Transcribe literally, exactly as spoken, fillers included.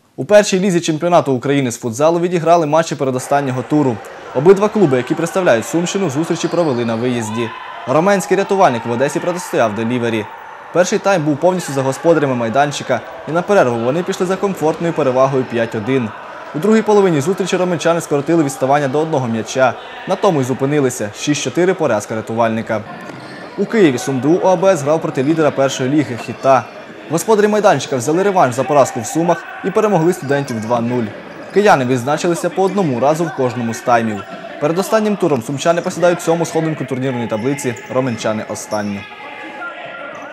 У першій лізі чемпіонату України з футзалу відіграли матчі передостаннього туру. Обидва клуби, які представляють Сумщину, зустрічі провели на виїзді. Роменський рятувальник в Одесі протистояв Делівері. Перший тайм був повністю за господарями майданчика, і на перерву вони пішли за комфортною перевагою п'ять один. У другій половині зустрічі роменчани скоротили відставання до одного м'яча. На тому й зупинилися. шість чотири поразка рятувальника. У Києві СумДУ ОАБС грав проти лідера першої ліги «Хіта». Господарі майданчика взяли реванш за поразку в Сумах і перемогли студентів два нуль. Кияни відзначилися по одному разу в кожному з таймів. Перед останнім туром сумчани посідають сьому сходинку турнірної таблиці, роменчани – останню.